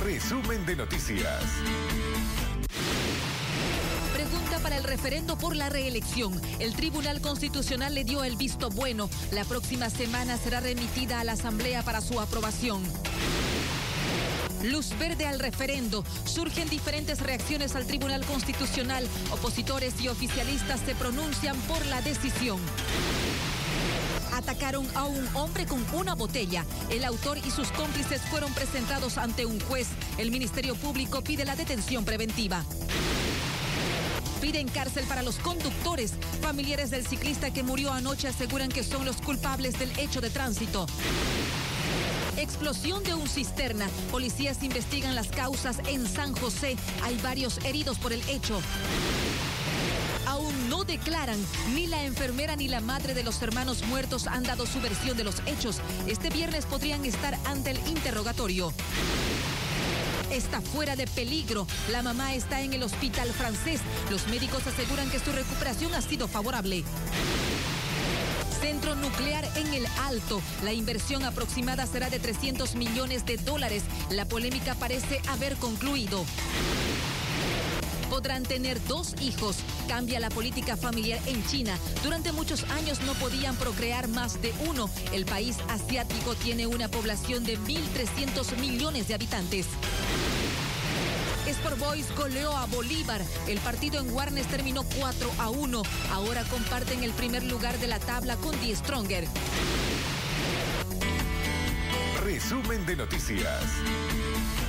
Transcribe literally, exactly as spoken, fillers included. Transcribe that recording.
Resumen de noticias. Pregunta para el referendo por la reelección. El Tribunal Constitucional le dio el visto bueno. La próxima semana será remitida a la Asamblea para su aprobación. Luz verde al referendo. Surgen diferentes reacciones al Tribunal Constitucional. Opositores y oficialistas se pronuncian por la decisión. Atacaron a un hombre con una botella. El autor y sus cómplices fueron presentados ante un juez. El Ministerio Público pide la detención preventiva. Piden cárcel para los conductores. Familiares del ciclista que murió anoche aseguran que son los culpables del hecho de tránsito. Explosión de un cisterna. Policías investigan las causas en San José. Hay varios heridos por el hecho. Aún no declaran. Ni la enfermera ni la madre de los hermanos muertos han dado su versión de los hechos. Este viernes podrían estar ante el interrogatorio. Está fuera de peligro. La mamá está en el hospital francés. Los médicos aseguran que su recuperación ha sido favorable. Centro nuclear en el Alto. La inversión aproximada será de trescientos millones de dólares. La polémica parece haber concluido. Podrán tener dos hijos. Cambia la política familiar en China. Durante muchos años no podían procrear más de uno. El país asiático tiene una población de mil trescientos millones de habitantes. Sport Boys goleó a Bolívar. El partido en Warnes terminó cuatro a uno. Ahora comparten el primer lugar de la tabla con Die Stronger. Resumen de noticias.